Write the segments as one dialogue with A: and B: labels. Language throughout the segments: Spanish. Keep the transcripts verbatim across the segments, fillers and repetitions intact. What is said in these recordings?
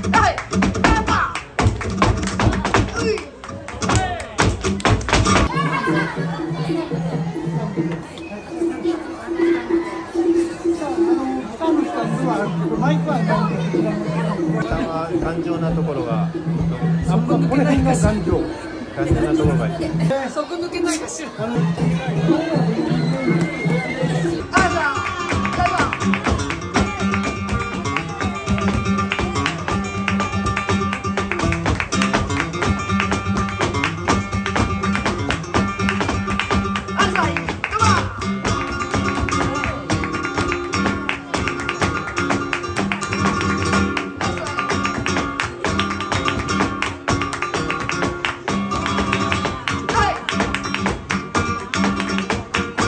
A: 頑丈なところが、
B: 底抜けないかしら。
A: 頑丈なところがいい。
B: 底抜けないかしら。
A: はい。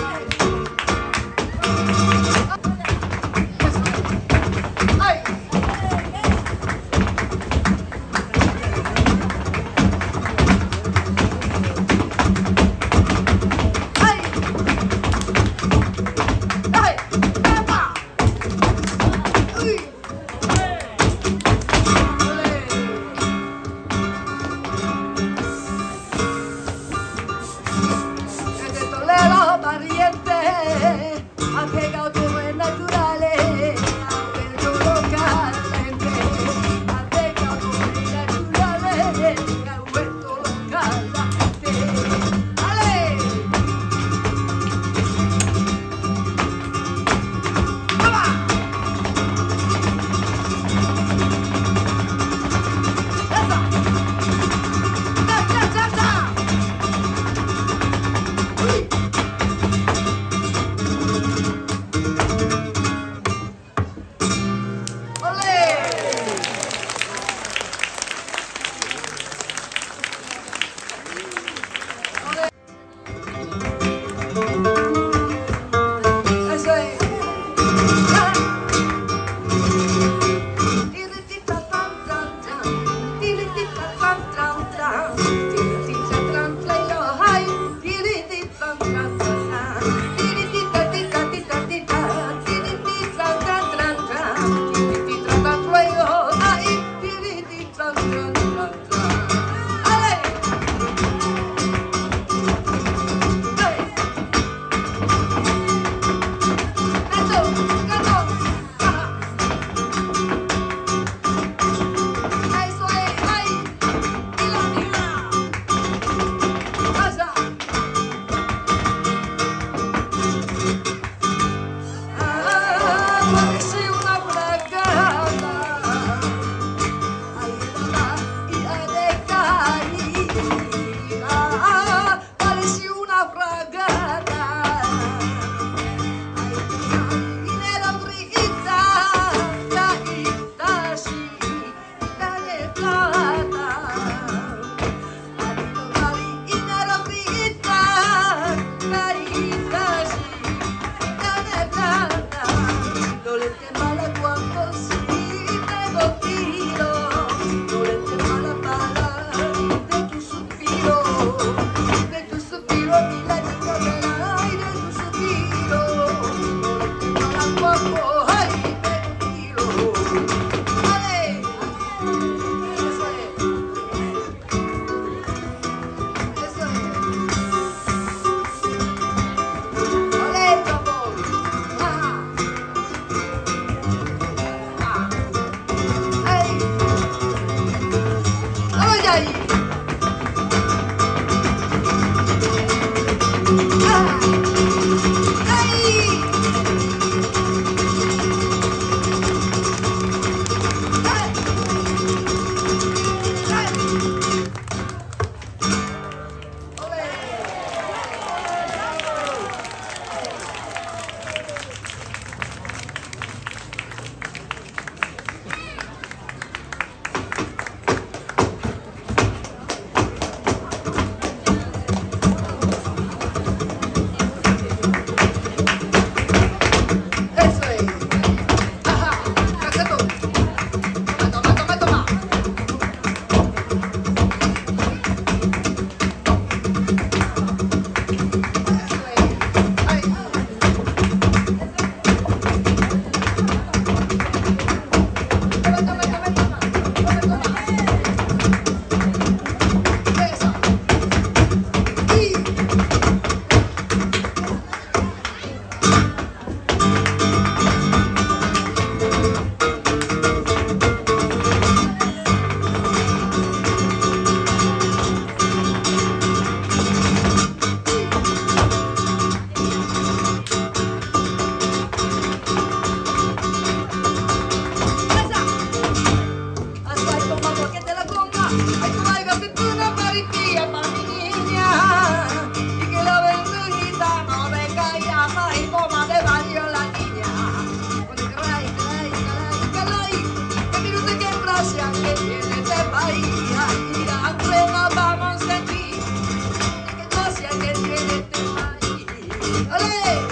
C: Ay, tú bailaste una paritilla pa' mi niña y que la verdurita no me caiga más y coma de barrio la niña. Bueno, caray, caray, caray, caray, que mire usted qué gracia que tiene este país. Mira, aunque nos vamos de aquí, qué gracia que tiene este país. ¡Ole!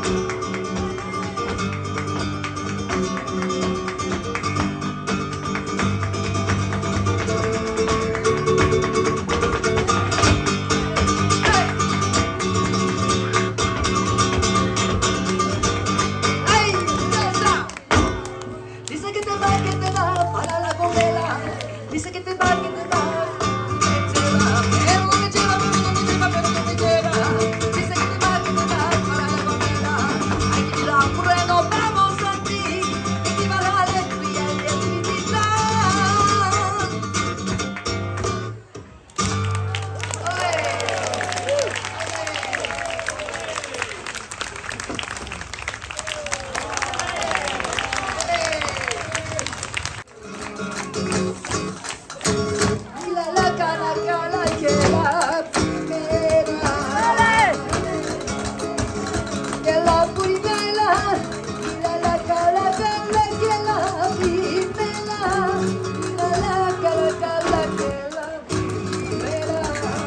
C: Dice que te va, que te va para la condena. Dice que te va, que te va, que te va. Pero no me lleva, pero no me lleva, pero no me lleva. Dice que te va, que te va para la condena. Ay, que la ocurre, nos vamos a ti. Y que va la alegría y el felicidad. Mira la cara, cara que la primera, que la primera, mira la cara, cara que la primera, mira la cara, cara que la primera,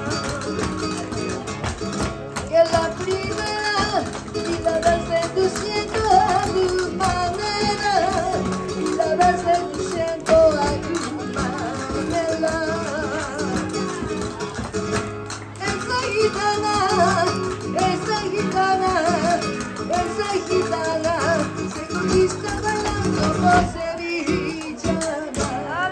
C: que la primera, y la vas seduciendo a tu manera, y la vas seduciendo a tu manera. Esa gitana, esa gitana, esa gitana se conquista bailando por sevillana.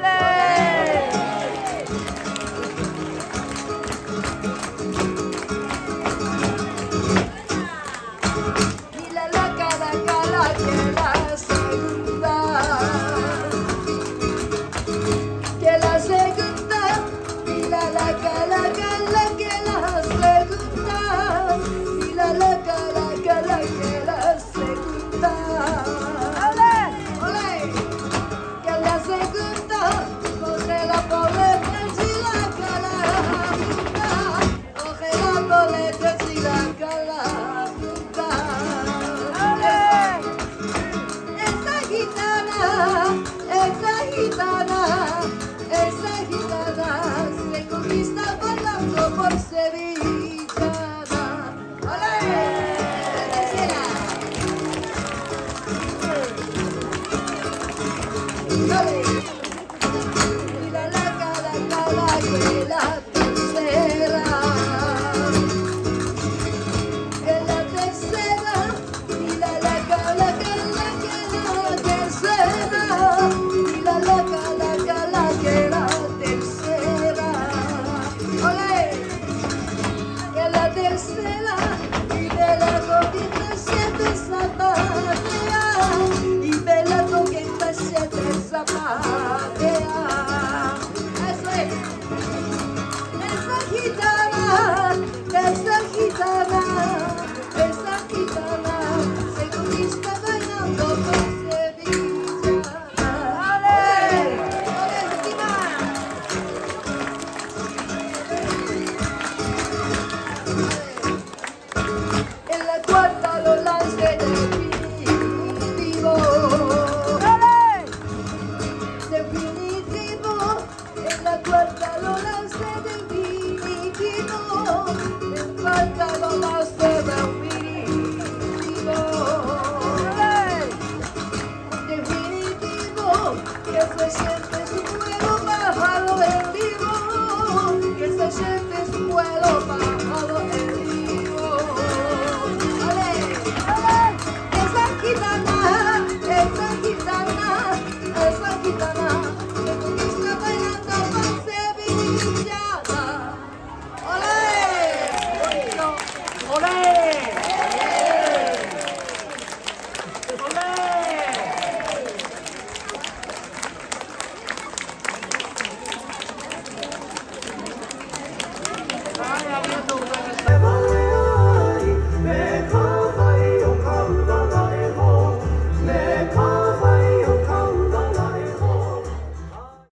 C: Mira la cara, cara que la segunda, que la segunda, mira la cara, cara que la segunda, mira la cara, cara que la segunda. ¡Ole! Que la segunda, coge la boleta y la cara junta, coge la boleta y la cara junta. Esa gitana, esa gitana, esa gitana se conquista bailando por sevillana. ¡Ole! ¡Ole! Mira la cara, cara que la tercera, que la tercera, mira la cara, cara que la tercera, mira la cara, cara que la tercera. ¡Ole! Que la tercera, y de la coqueta siempre zapatea, y de la coqueta siempre zapatea. Eso es. Esa gitana, esa gitana, esa gitana se conquista bailando por sevillana. ¡Ole! ¡Ole, encima! En la cuarta lo lancé definitivo, definitivo, en la cuarta lo lancé definitivo.